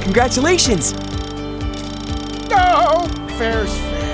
Congratulations! No, fair's fair.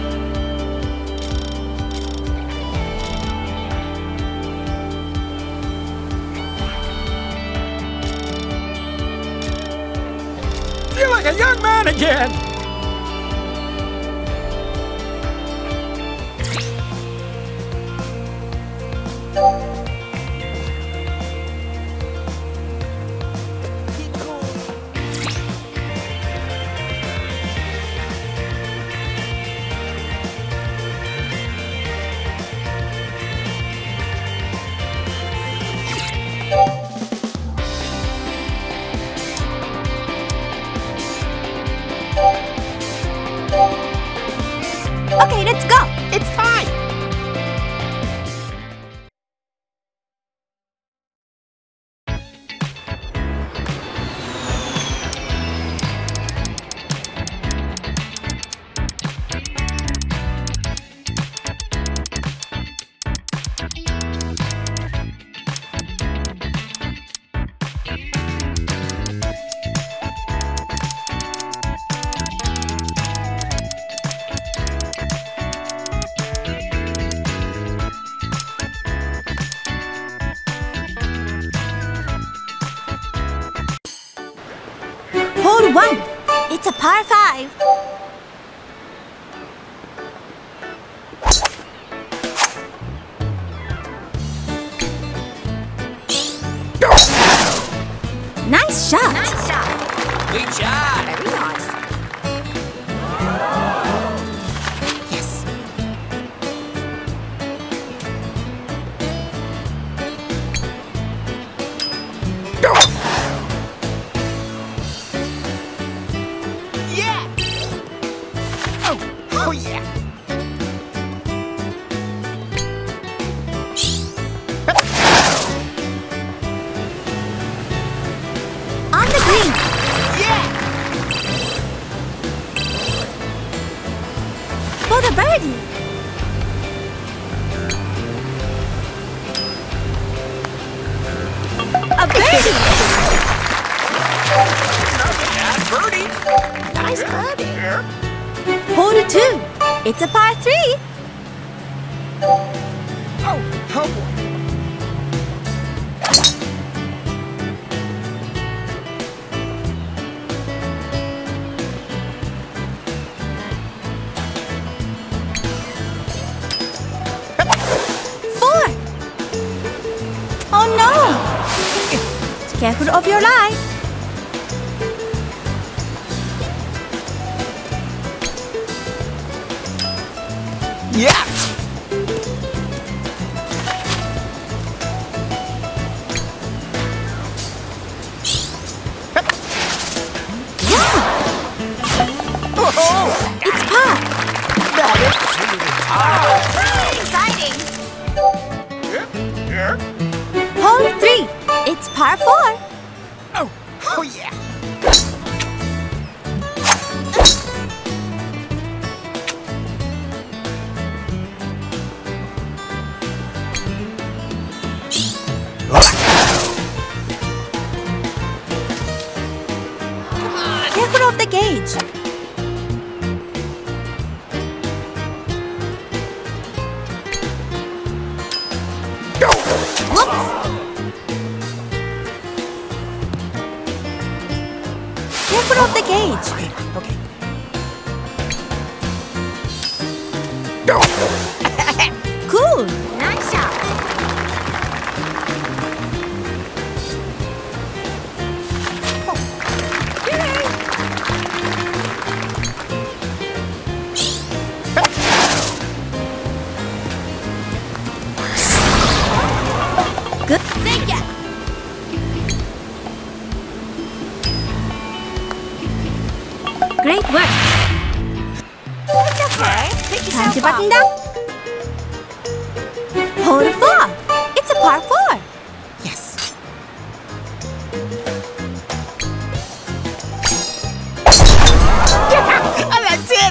Feel like a young man again. Okay, let's go. It's time. Hole 1. It's a par 5. Nice shot. Nice shot. Good job! Very nice. Yes. Yeah. Oh yeah. On the green. Yeah. For the birdie. A birdie. Birdie. Nice birdie. Hole 2. It's a par 3. Oh boy. Oh no! Careful of your life. Yeah. Oh, It's par. got it. Exciting. Hole 3. It's par 4. Oh yeah. Careful of the gauge. Whoops! Careful of the gauge. Okay. Cool. Nice shot. Good. Take it. Great work. It's okay. Pick Time yourself to up. button down. Hole 4. It's a par 4. Yes. That's it.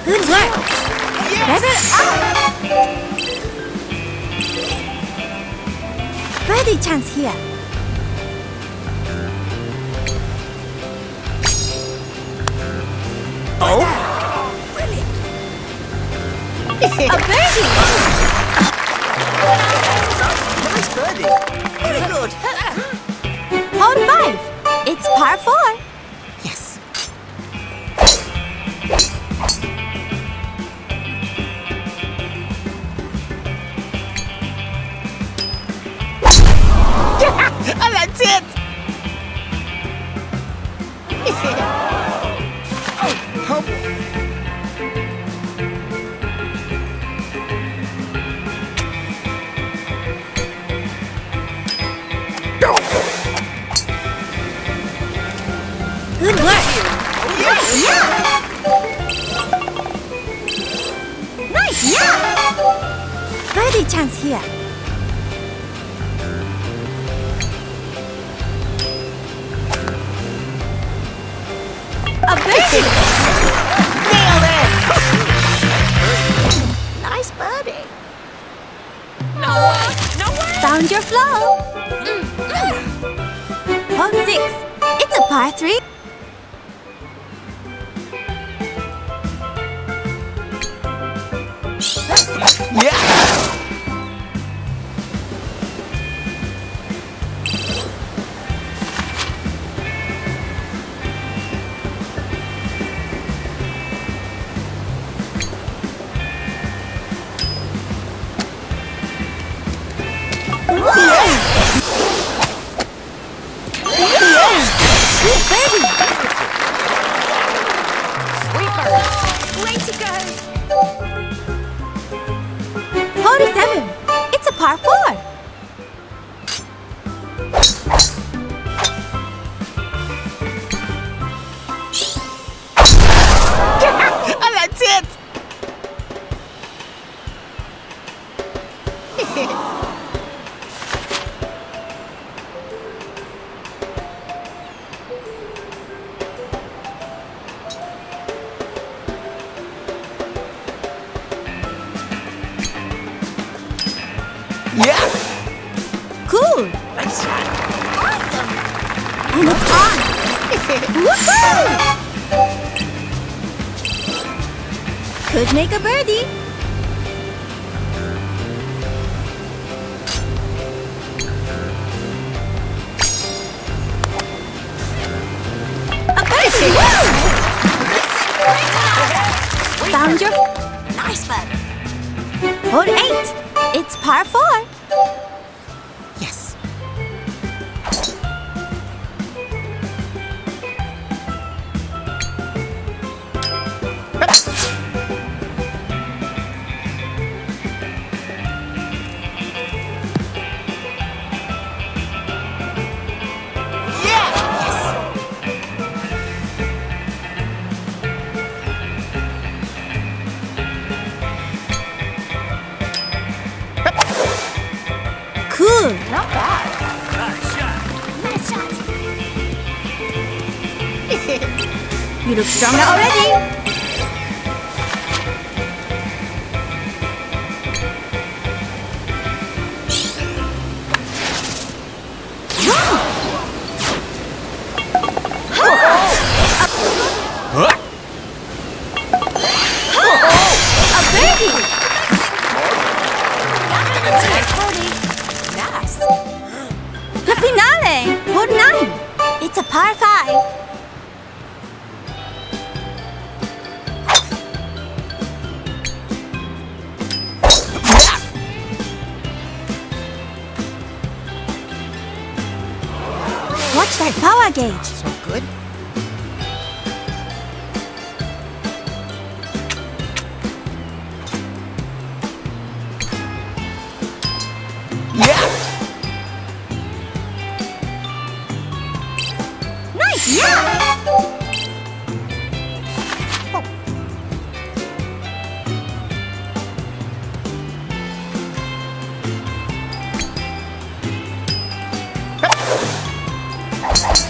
Good work. Level up. Birdie chance here. Oh? A birdie. Nice birdie. Very good. Hole 5. It's par 4. Yes. And that's it. Oh. Good work. Nice, yeah. Nice, yeah. Birdie chance here. A birdie. Nailed it. Nice birdie. Found your flow. Hole 6. It's a par 3. Yeah. Sweet baby. Sweeper. Way to go. Hole 7. It's a par 4. And that's it. Yeah. Cool. Nice shot. And it's on. Woohoo! Could make a birdie. A birdie! Woo! Found your... Nice birdie. Hole 8. It's par 4. Yes. Cool. Not bad. Nice shot. You look stronger already. A birdie. Nice birdie. Nice. The finale. Hole 9. It's a par 5. Watch that power gauge. So good. Yeah. Nice, yeah.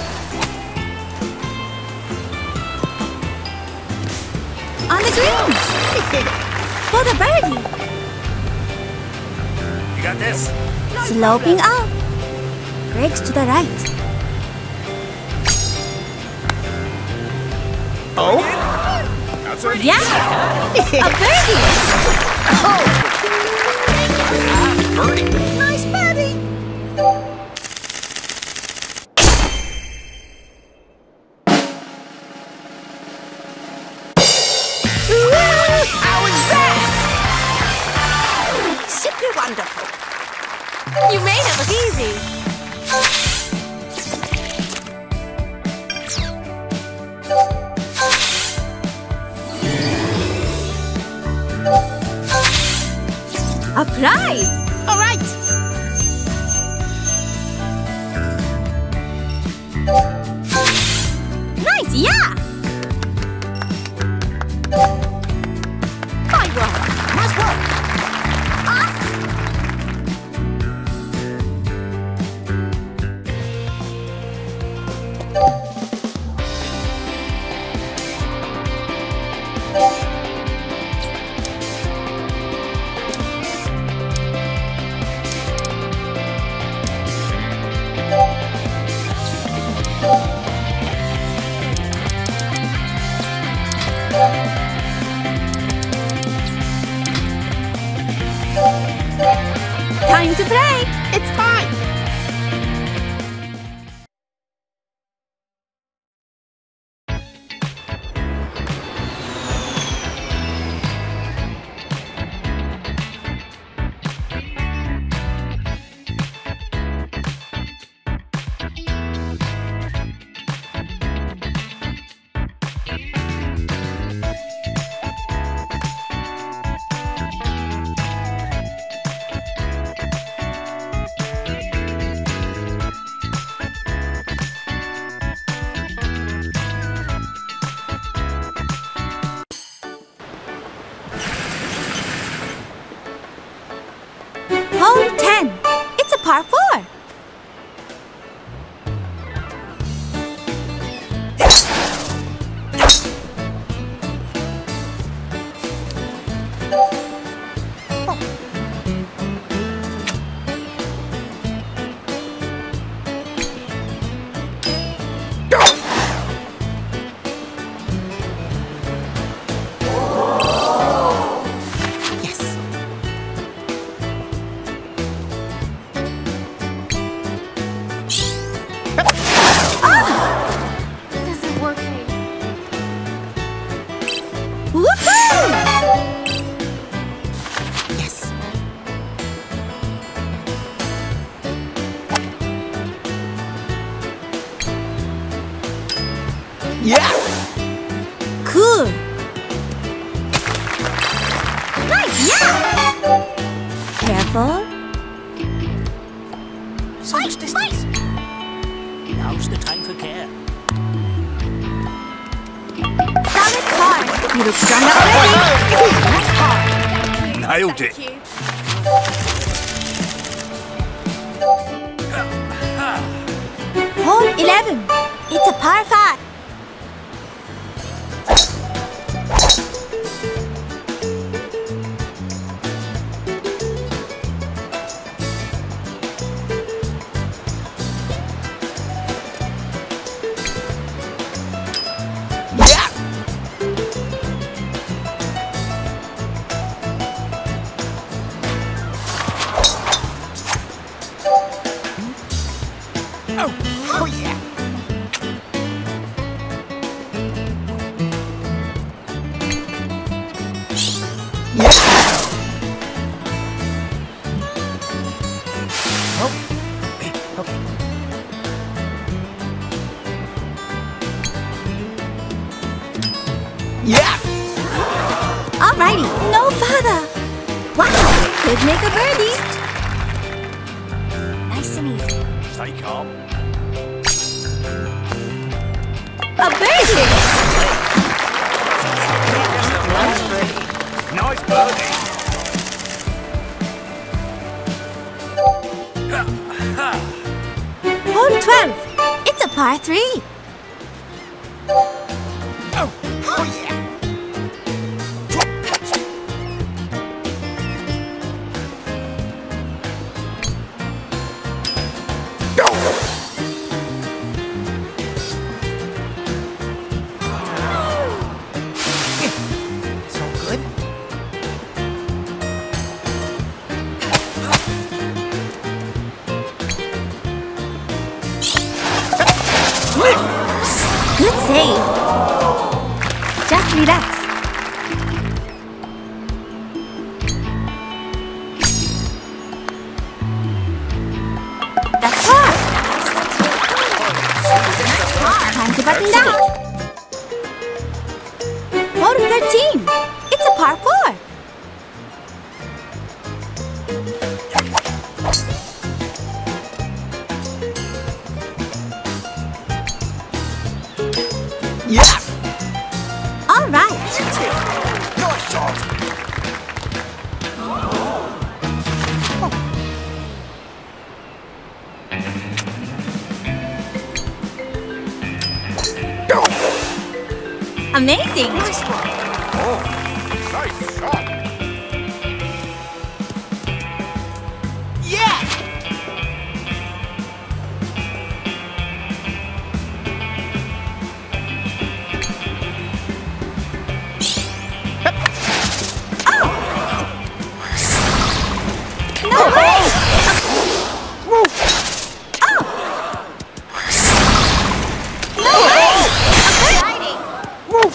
On the greens. For the birdie. You got this? Sloping up. Brakes to the right. Oh? That's right. Yeah! A birdie! Birdie. Nice birdie! How was that? Super wonderful. You made it look easy. A prize! All right. Nice, yeah! Fine work. Nice work. Time to play! It's time. Hole 10. It's a par 4. Yes. This isn't working. Woohoo! Yes. Yeah. Cool. Nice, yeah! Careful. So much distance. Now's the time for care. Solid par. You look strong already. Nice par. Nailed it. Thank you. Hole 11. It's a par 5. Yeah. Oh, oh yeah. Yeah. Oh, hey, okay. Yeah. Alrighty, no further. Wow, could make a birdie. Nice and easy. Stay calm. A birdie. Nice birdie. Hole 12. It's a par 3. Oh, oh yeah. Good save. Just relax. That's hard. Time to button down. Hole 13. It's a par 4. Yeah! All right. Nice shot! Amazing. Nice one! Oh, nice shot! Yeah! No way. Woo! No way. Exciting. Woo!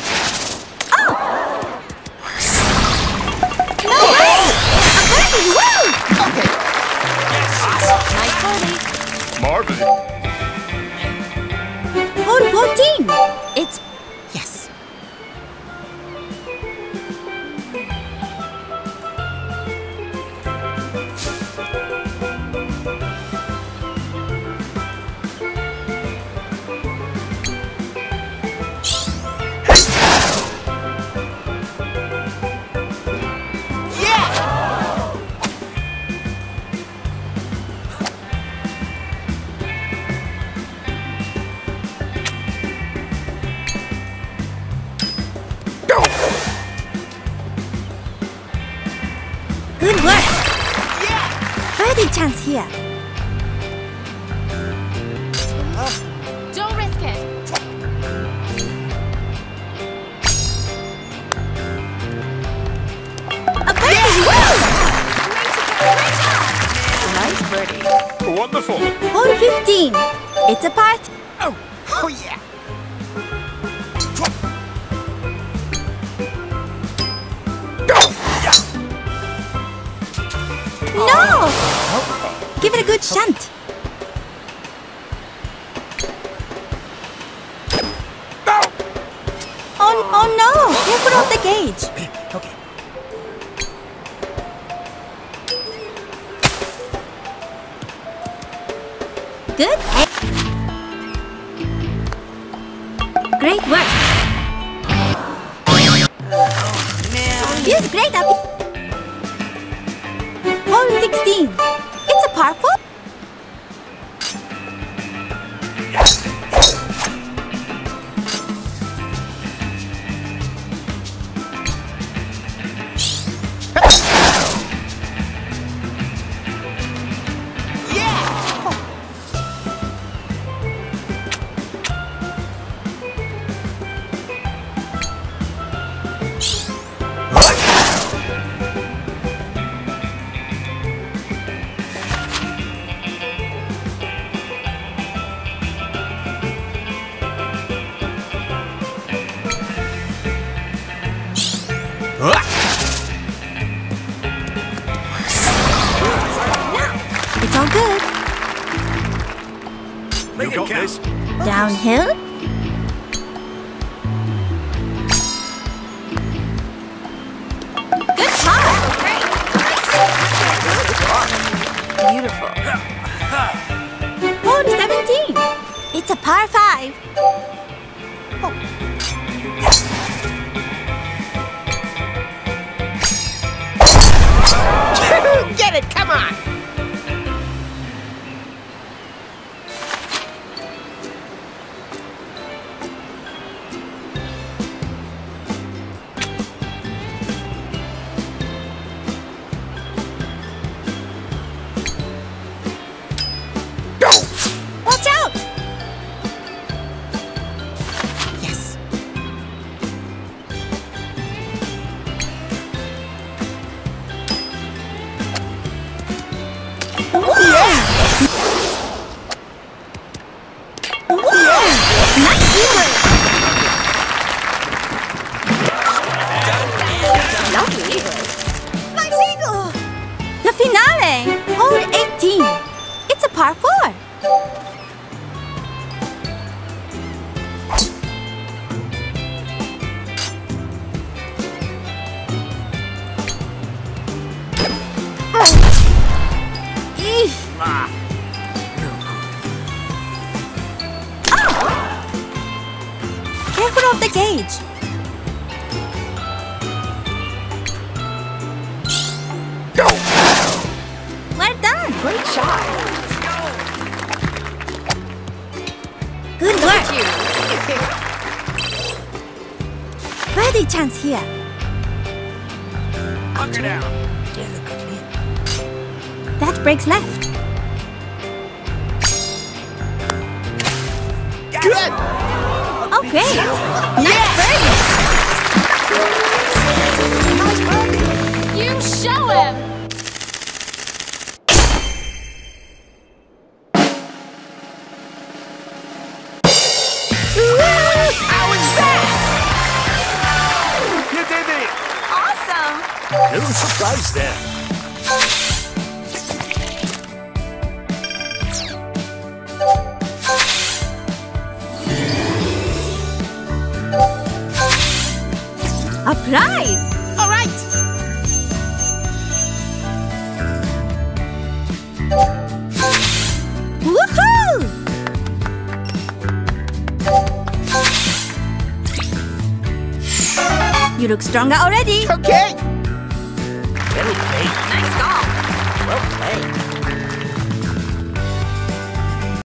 No way. Woo. Okay. Nice birdie. Marvin. Hole 14. It's Yes. good work. Birdie chance here. Don't risk it. A birdie. Woo! Nice birdie. Wonderful. Hole 15. It's a part. Oh, oh yeah. No! Give it a good shunt. Oh no! Careful of the gauge. Okay. Good. Great work. Feels great up. Hole 16. It's a par 4. It's all good. You got this. Downhill. Good shot. Great. Beautiful. Hole 17. It's a par 5. Get it, come on! Watch out! finale! Hole 18. It's a par 4. Eesh. Careful of the gauge. Well done. Great shot. Good work. You. Birdie chance here. Hunker down. That breaks left. Good. Oh, great. Nice birdie. You show him. How was that? You did it. Awesome. No surprise there. A prize. All right. Woohoo! You look stronger already. Okay. Well played. Nice golf. Well played.